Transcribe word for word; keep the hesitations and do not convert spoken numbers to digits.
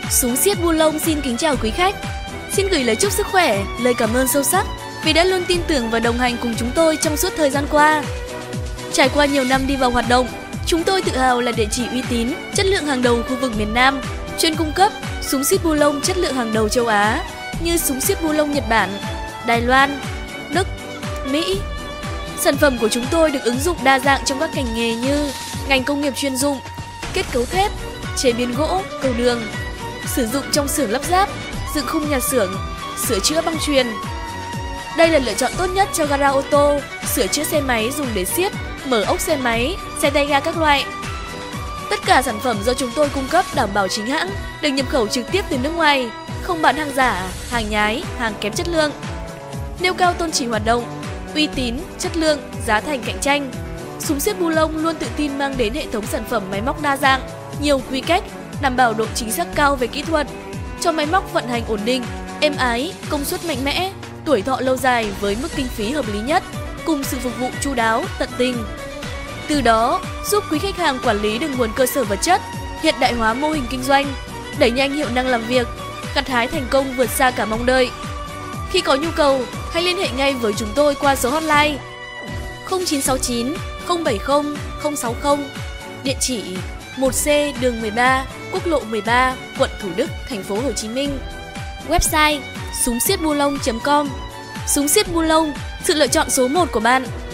Súng xiết bu lông xin kính chào quý khách. Xin gửi lời chúc sức khỏe, lời cảm ơn sâu sắc vì đã luôn tin tưởng và đồng hành cùng chúng tôi trong suốt thời gian qua. Trải qua nhiều năm đi vào hoạt động, chúng tôi tự hào là địa chỉ uy tín, chất lượng hàng đầu khu vực miền Nam, chuyên cung cấp súng xiết bu lông chất lượng hàng đầu châu Á như súng xiết bu lông Nhật Bản, Đài Loan, Đức, Mỹ. Sản phẩm của chúng tôi được ứng dụng đa dạng trong các ngành nghề như ngành công nghiệp chuyên dụng, kết cấu thép, chế biến gỗ, cầu đường, sử dụng trong xưởng lắp ráp, dựng khung nhà xưởng, sửa chữa băng chuyền. Đây là lựa chọn tốt nhất cho gara ô tô, sửa chữa xe máy dùng để siết, mở ốc xe máy, xe tay ga các loại. Tất cả sản phẩm do chúng tôi cung cấp đảm bảo chính hãng, được nhập khẩu trực tiếp từ nước ngoài, không bán hàng giả, hàng nhái, hàng kém chất lượng. Nêu cao tôn chỉ hoạt động, uy tín, chất lượng, giá thành cạnh tranh. Súng xiết bu lông luôn tự tin mang đến hệ thống sản phẩm máy móc đa dạng, nhiều quy cách, đảm bảo độ chính xác cao về kỹ thuật, cho máy móc vận hành ổn định, êm ái, công suất mạnh mẽ, tuổi thọ lâu dài với mức kinh phí hợp lý nhất, cùng sự phục vụ chu đáo, tận tình. Từ đó, giúp quý khách hàng quản lý được nguồn cơ sở vật chất, hiện đại hóa mô hình kinh doanh, đẩy nhanh hiệu năng làm việc, gặt hái thành công vượt xa cả mong đợi. Khi có nhu cầu, hãy liên hệ ngay với chúng tôi qua số hotline không chín sáu chín không bảy không không sáu không, địa chỉ một C đường mười ba, quốc lộ mười ba, quận Thủ Đức, thành phố Hồ Chí Minh. Website súng xiết bu lông chấm com. Súng xiết bu lông, sự lựa chọn số một của bạn.